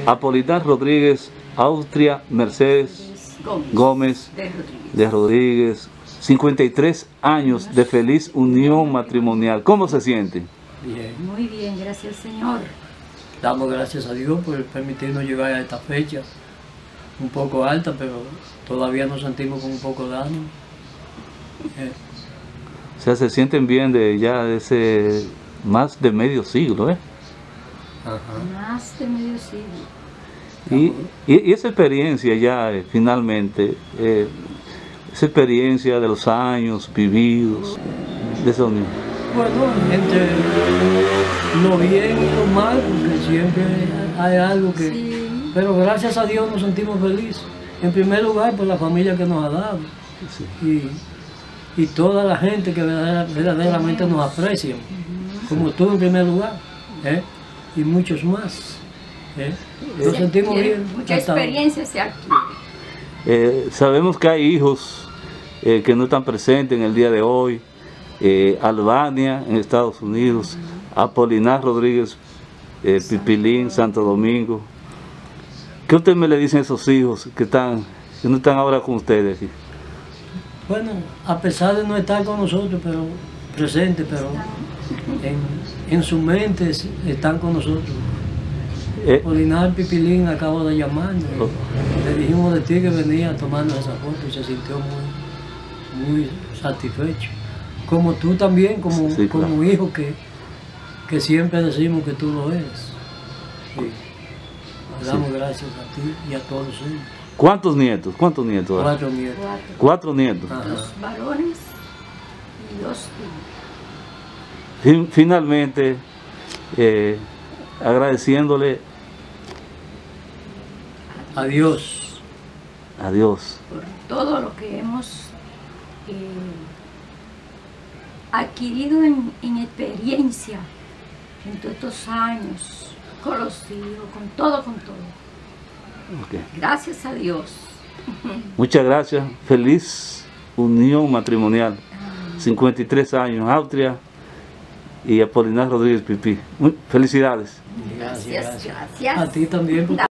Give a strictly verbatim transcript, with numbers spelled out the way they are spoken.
Apolinar Rodríguez, Austria Mercedes Gómez, Gómez de Rodríguez. de Rodríguez. cincuenta y tres años de feliz unión matrimonial. ¿Cómo se siente? Bien. Muy bien, gracias Señor. Damos gracias a Dios por permitirnos llegar a esta fecha. Un poco alta, pero todavía nos sentimos con un poco de ánimo. Eh, O sea, se sienten bien de ya de ese más de medio siglo, ¿eh? ajá. Más de medio siglo. Y, y, y esa experiencia ya eh, finalmente, eh, esa experiencia de los años vividos, de esa unión. Bueno, entre lo bien y lo mal, porque siempre hay algo que... Sí. Pero gracias a Dios nos sentimos felices. En primer lugar, por la familia que nos ha dado. Sí. Y, y toda la gente que verdadera- verdaderamente nos aprecia, como tú en primer lugar, ¿eh? Y muchos más. ¿eh? Nos Se sentimos adquiere bien. Mucha hasta- experiencia se adquiere. Eh, sabemos que hay hijos eh, que no están presentes en el día de hoy. Eh, Albania en Estados Unidos, Apolinar Rodríguez, eh, Pipilín, Santo Domingo. ¿Qué usted me le dicen a esos hijos que están, que no están ahora con ustedes aquí? Bueno, a pesar de no estar con nosotros, pero presentes, pero en, en su mente están con nosotros. Eh, Polinar Pipilín acabo de llamarnos. Oh. Le dijimos de ti que venía tomando esa foto y se sintió muy, muy satisfecho. Como tú también, como, Sí, claro. como hijo que, que siempre decimos que tú lo eres. Sí. Le damos Sí. gracias a ti y a todos ellos. ¿Cuántos nietos? ¿Cuántos nietos? hay? Cuatro nietos. Cuatro. Cuatro nietos. Ajá. Dos varones y dos hijos. Fin- finalmente, eh, agradeciéndole Adiós. a Dios. Por todo lo que hemos eh, adquirido en, en experiencia en todos estos años, con los hijos, con todo, con todo. Ok. Gracias a Dios. Muchas gracias. Feliz unión matrimonial. cincuenta y tres años, Austria y Apolinar Rodríguez Pipí. Muy- felicidades. Gracias, Gracias, gracias. gracias. A ti también. porque